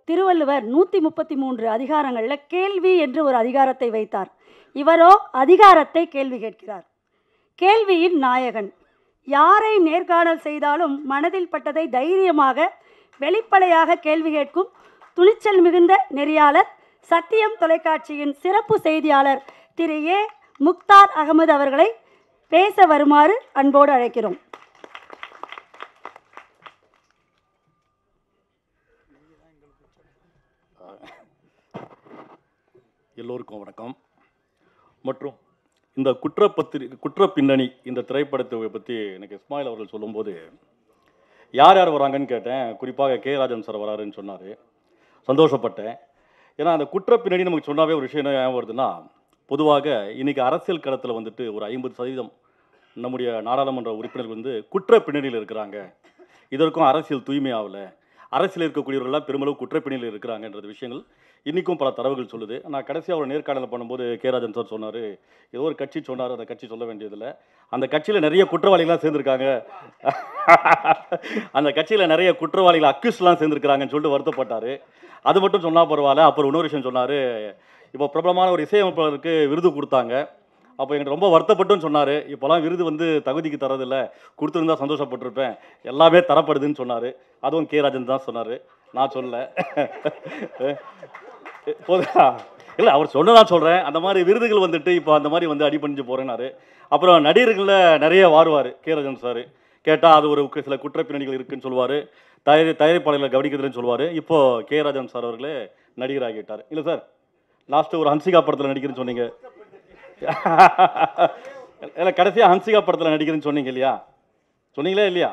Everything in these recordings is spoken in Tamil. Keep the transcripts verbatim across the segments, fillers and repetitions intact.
திருவள்ளுவர் நூற்றி முப்பத்தி மூன்று அதிகாரங்களில் கேள்வி என்று ஒரு அதிகாரத்தை வைத்தார். இவரோ அதிகாரத்தை கேள்வி கேட்கிறார். கேள்வியின் நாயகன். யாரை நேர்காணல் செய்தாலும் மனதில் பட்டதை தைரியமாக வெளிப்படையாக கேள்வி கேட்கும் துணிச்சல் மிகுந்த நெறியாளர் சத்தியம் தொலைக்காட்சியின் சிறப்பு செய்தியாளர் திரு ஏ முக்தார் அகமது அவர்களை பேச வருமாறு அன்போடு அழைக்கிறோம். எல்லோருக்கும் வணக்கம். மற்றும் இந்த குற்றப்பத்திரி குற்ற பின்னணி இந்த திரைப்படத்தை பற்றி எனக்கு இஸ்மாயில் அவர்கள் சொல்லும்போது யார் யார் வராங்கன்னு கேட்டேன். குறிப்பாக கே ராஜன் சார் வராருன்னு சொன்னார். சந்தோஷப்பட்டேன். ஏன்னா அந்த குற்ற பின்னணி நமக்கு சொன்னாவே ஒரு விஷயம் என்ன ஞாபகம் வருதுன்னா, பொதுவாக இன்றைக்கி அரசியல் களத்தில் வந்துட்டு ஒரு ஐம்பது சதவீதம் நம்முடைய நாடாளுமன்ற உறுப்பினர்கள் வந்து குற்ற பின்னணியில் இருக்கிறாங்க. இதற்கும் அரசியல் தூய்மையாகலை, அரசியல் இருக்கக்கூடியவர்கள்லாம் பெருமளவு குற்ற பின்னணியில் இருக்கிறாங்கன்றது விஷயங்கள் இன்றைக்கும் பல தரவுகள் சொல்லுது. நான் கடைசியாக ஒரு நேர்காணல் பண்ணும்போது கே ராஜன் சார் சொன்னார், ஏதோ ஒரு கட்சி சொன்னார், அந்த கட்சி சொல்ல வேண்டியதில்லை, அந்த கட்சியில் நிறைய குற்றவாளிகள்லாம் சேர்ந்துருக்காங்க, அந்த கட்சியில் நிறைய குற்றவாளிகள் அக்யூஸ்லாம் சேர்ந்துருக்கிறாங்கன்னு சொல்லிட்டு வருத்தப்பட்டார். அது மட்டும் சொன்னால் பரவாயில்ல. அப்புறம் இன்னொரு விஷயம் சொன்னார், இப்போ பிரபலமான ஒரு இசையமைப்பாளருக்கு விருது கொடுத்தாங்க, அப்போ எனக்கு ரொம்ப வருத்தப்பட்டுன்னு சொன்னார். இப்போலாம் விருது வந்து தகுதிக்கு தரதில்லை, கொடுத்துருந்தா சந்தோஷப்பட்டிருப்பேன், எல்லாமே தரப்படுதுன்னு சொன்னார். அதுவும் கே ராஜன் தான் சொன்னார், நான் சொல்லலை. போதா இல்லை, அவர் சொன்னதான் சொல்கிறேன். அந்த மாதிரி விருதுகள் வந்துட்டு இப்போ அந்த மாதிரி வந்து அடிபணிஞ்சு போகிறேன்னாரு. அப்புறம் நடிகர்களில் நிறைய வாருவார் கே ராஜன் சார். கேட்டால் அது ஒரு சில குற்றப்பின்னணிகள் இருக்குதுன்னு சொல்லுவார், தயாரி தயாரிப்பாளர்களை கவனிக்கிறதுன்னு சொல்லுவார். இப்போது கே ராஜன் சார் அவர்களே நடிகராகிட்டார். இல்லை சார், லாஸ்ட்டு ஒரு ஹன்சிகா படத்தில் நடிக்கிறேன்னு சொன்னீங்க. இல்லை, கடைசியாக ஹன்சிகா படத்தில் நடிக்கிறேன்னு சொன்னீங்க இல்லையா? சொன்னீங்களே இல்லையா?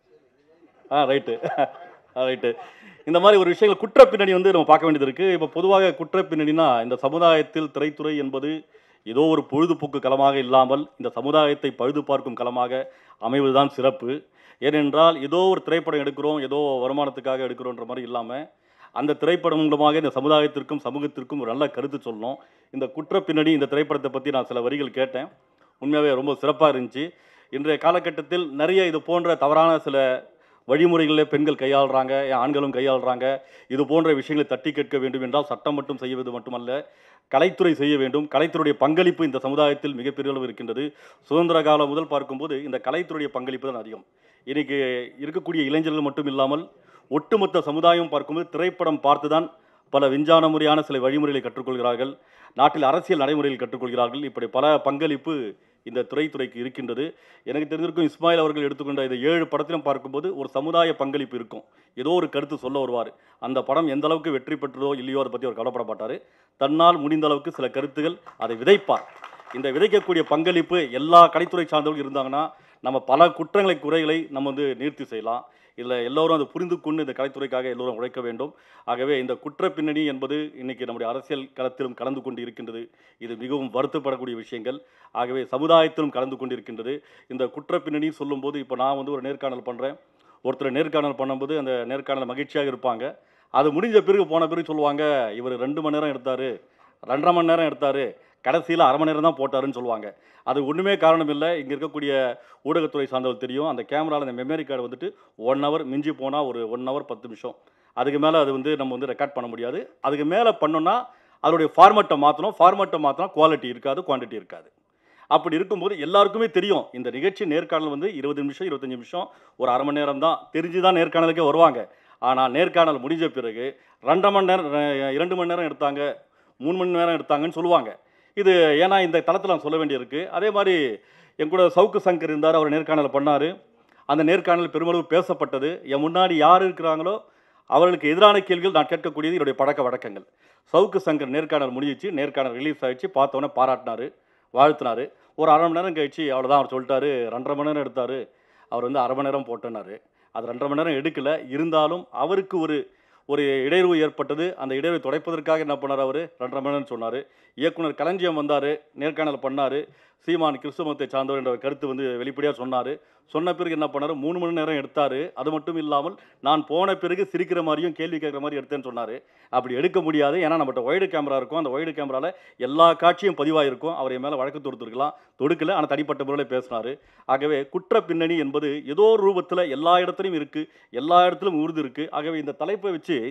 ஆ ரைட்டு ரைட்டு இந்த மாதிரி ஒரு விஷயங்கள் குற்ற பின்னணி வந்து நம்ம பார்க்க வேண்டியது இருக்குது. இப்போ பொதுவாக குற்ற பின்னணினா இந்த சமுதாயத்தில் திரைத்துறை என்பது ஏதோ ஒரு பொழுதுபோக்கு களமாக இல்லாமல் இந்த சமுதாயத்தை பழுது பார்க்கும் களமாக அமைவதுதான் சிறப்பு. ஏனென்றால் ஏதோ ஒரு திரைப்படம் எடுக்கிறோம், ஏதோ வருமானத்துக்காக எடுக்கிறோன்ற மாதிரி இல்லாமல் அந்த திரைப்படம் மூலமாக இந்த சமுதாயத்திற்கும் சமூகத்திற்கும் ஒரு நல்ல கருத்து சொல்லணும். இந்த குற்ற பின்னணி இந்த திரைப்படத்தை பற்றி நான் சில வரிகள் கேட்டேன், உண்மையாகவே ரொம்ப சிறப்பாக இருந்துச்சு. இன்றைய காலகட்டத்தில் நிறைய இது போன்ற தவறான சில வழிமுறைகளில் பெண்கள் கையாளுறாங்க, ஆண்களும் கையாளுறாங்க. இது போன்ற விஷயங்களை தட்டி கேட்க வேண்டும் என்றால் சட்டம் மட்டும் செய்வது மட்டுமல்ல, கலைத்துறை செய்ய வேண்டும். கலைத்துறையுடைய பங்களிப்பு இந்த சமுதாயத்தில் மிகப்பெரிய அளவு இருக்கின்றது. சுதந்திர காலம் முதல் பார்க்கும்போது இந்த கலைத்துறையுடைய பங்களிப்பு தான் அதிகம். இன்றைக்கி இருக்கக்கூடிய இளைஞர்கள் மட்டும் இல்லாமல் ஒட்டுமொத்த சமுதாயம் பார்க்கும்போது திரைப்படம் பார்த்து தான் பல விஞ்ஞான முறையான சில வழிமுறைகளை கற்றுக்கொள்கிறார்கள், நாட்டில் அரசியல் நடைமுறைகள் கற்றுக்கொள்கிறார்கள். இப்படி பல பங்களிப்பு இந்த திரைத்துறைக்கு இருக்கின்றது. எனக்கு தெரிஞ்சிருக்கும் இஸ்மாயில் அவர்கள் எடுத்துக்கொண்ட இந்த ஏழு படத்திலும் பார்க்கும்போது ஒரு சமுதாய பங்களிப்பு இருக்கும், ஏதோ ஒரு கருத்து சொல்ல வருவார். அந்த படம் எந்த அளவுக்கு வெற்றி பெற்றதோ இல்லையோ அதை பற்றி அவர் கவலைப்பட மாட்டார். தன்னால் முடிந்த அளவுக்கு சில கருத்துகள் அதை விதைப்பார். இந்த விதைக்கக்கூடிய பங்களிப்பு எல்லா கலைத்துறை சார்ந்தவர்கள் இருந்தாங்கன்னா நம்ம பல குற்றங்களை குறைகளை நம்ம வந்து நிறுத்தி செய்யலாம். இதில் எல்லோரும் அதை புரிந்து கொண்டு இந்த கலைத்துறைக்காக எல்லோரும் உழைக்க வேண்டும். ஆகவே இந்த குற்ற பின்னணி என்பது இன்றைக்கி நம்முடைய அரசியல் களத்திலும் கலந்து கொண்டு இருக்கின்றது. இது மிகவும் வருத்தப்படக்கூடிய விஷயங்கள். ஆகவே சமுதாயத்திலும் கலந்து கொண்டு இருக்கின்றது. இந்த குற்ற பின்னணி சொல்லும்போது இப்போ நான் வந்து ஒரு நேர்காணல் பண்ணுறேன், ஒருத்தர் நேர்காணல் பண்ணும்போது அந்த நேர்காணல் மகிழ்ச்சியாக இருப்பாங்க. அது முடிஞ்ச பிறகு போன பிறகு சொல்லுவாங்க, இவர் ரெண்டு மணி நேரம் எடுத்தார், ரெண்டரை மணி நேரம் எடுத்தார், கடைசியில் அரை மணி நேரம் தான் போட்டாருன்னு சொல்லுவாங்க. அது ஒன்றுமே காரணம் இல்லை. இங்கே இருக்கக்கூடிய ஊடகத்துறை சார்ந்தவர் தெரியும், அந்த கேமராவில் அந்த மெமரி கார்டு வந்துட்டு ஒன் ஹவர் மிஞ்சி போனால் ஒரு ஒன் ஹவர் பத்து நிமிஷம், அதுக்கு மேலே அது வந்து நம்ம வந்து ரெக்கார்ட் பண்ண முடியாது. அதுக்கு மேலே பண்ணோன்னா அதோடைய ஃபார்மேட்டை மாற்றணும், ஃபார்மேட்டை மாற்றினா குவாலிட்டி இருக்காது, குவான்டிட்டி இருக்காது. அப்படி இருக்கும்போது எல்லாருக்குமே தெரியும் இந்த நிகழ்ச்சி நேர்காணல் வந்து இருபது நிமிஷம் இருபத்தஞ்சி நிமிஷம் ஒரு அரை மணி நேரம் தான், தெரிஞ்சு தான் நேர்காணலுக்கே வருவாங்க. ஆனால் நேர்காணல் முடிஞ்ச பிறகு ரெண்டரை மணி நேரம் இரண்டு மணி நேரம் எடுத்தாங்க, மூணு மணி நேரம் எடுத்தாங்கன்னு சொல்லுவாங்க. இது ஏன்னா இந்த தளத்தில் நான் சொல்ல வேண்டியிருக்கு. அதே மாதிரி என் கூட சவுக்கு சங்கர் இருந்தார், அவர் நேர்காணல் பண்ணார். அந்த நேர்காணல் பெருமளவு பேசப்பட்டது. என் முன்னாடி யார் இருக்கிறாங்களோ அவர்களுக்கு எதிரான கேள்விகள் நான் கேட்கக்கூடியது என்னுடைய பழக்க வழக்கங்கள். சவுக்கு சங்கர் நேர்காணல் முடிஞ்சிச்சு, நேர்காணல் ரிலீஸ் ஆகிடுச்சு, பார்த்தோன்னே பாராட்டினார், வாழ்த்தினார். ஒரு அரை மணி நேரம் கழிச்சு அவ்வளோதான் அவர் சொல்லிட்டாரு, ரெண்டரை மணி நேரம் எடுத்தார், அவர் வந்து அரை மணி நேரம் போட்டேன்னாரு. அது ரெண்டரை மணி நேரம் எடுக்கலை, இருந்தாலும் அவருக்கு ஒரு ஒரு இடையூறு ஏற்பட்டது. அந்த இடையூறை துடைப்பதற்காக என்ன பண்ணார், அவர் ரெண்டரை மணி நேரம் சொன்னார். இயக்குனர் களஞ்சியம் வந்தார், நேர்காணல் பண்ணார், சீமான் கிறிஸ்துவத்தை சார்ந்தவர் என்ற கருத்து வந்து வெளிப்படையாக சொன்னார். சொன்ன பிறகு என்ன பண்ணார், மூணு மணி நேரம் எடுத்தார். அது மட்டும் இல்லாமல் நான் போன பிறகு சிரிக்கிற மாதிரியும் கேள்வி கேட்குற மாதிரி எடுத்தேன்னு சொன்னார். அப்படி எடுக்க முடியாது, ஏன்னா நம்மகிட்ட ஒய்டு கேமரா இருக்கும், அந்த ஒய்டு கேமராவில் எல்லா காட்சியும் பதிவாயிருக்கும். அவர் மேலே வழக்கு தொடுத்துருக்கலாம், தொடுக்கலை, ஆனால் தனிப்பட்ட முறையில் பேசினார். ஆகவே குற்ற பின்னணி என்பது ஏதோ ஒரு ரூபத்தில் எல்லா இடத்துலையும் இருக்குது, எல்லா இடத்துலையும் உறுதி இருக்குது. ஆகவே இந்த தலைப்பை வச்சு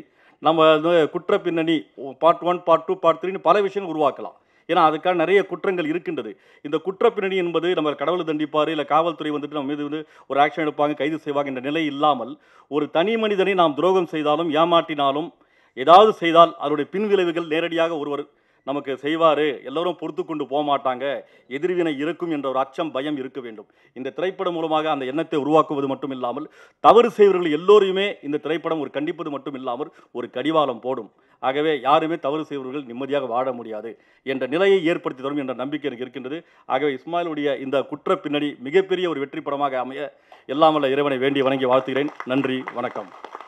நம்ம வந்து குற்ற பின்னணி part one part two part த்ரீன்னு பல விஷயங்கள் உருவாக்கலாம். ஏன்னா அதுக்கான நிறைய குற்றங்கள் இருக்கின்றது. இந்த குற்ற பின்னணி என்பது நம்ம கடவுளை தண்டிப்பார், இல்லை காவல்துறை வந்துட்டு நம்ம மீது வந்து ஒரு ஆக்ஷன் எடுப்பாங்க, கைது செய்வாங்க என்ற நிலை இல்லாமல், ஒரு தனி மனிதனை நாம் துரோகம் செய்தாலும் ஏமாற்றினாலும் ஏதாவது செய்தால் அதனுடைய பின்விளைவுகள் நேரடியாக ஒருவர் நமக்கு செய்வார், எல்லோரும் பொறுத்து கொண்டு போக மாட்டாங்க, எதிர்வினை இருக்கும் என்ற ஒரு அச்சம் பயம் இருக்க வேண்டும். இந்த திரைப்படம் மூலமாக அந்த எண்ணத்தை உருவாக்குவது மட்டும் இல்லாமல் தவறு செய்வர்கள் எல்லோரையுமே இந்த திரைப்படம் ஒரு கண்டிப்பது மட்டும் இல்லாமல் ஒரு கடிவாளம் போடும். ஆகவே யாருமே தவறு செய்வர்கள் நிம்மதியாக வாழ முடியாது என்ற நிலையை ஏற்படுத்தி தரும் என்ற நம்பிக்கை எனக்கு இருக்கின்றது. ஆகவே இஸ்மாயிலுடைய இந்த குற்ற பின்னணி மிகப்பெரிய ஒரு வெற்றி படமாக அமைய எல்லாம் வல்ல இறைவனை வேண்டி வணங்கி வாழ்த்துகிறேன். நன்றி, வணக்கம்.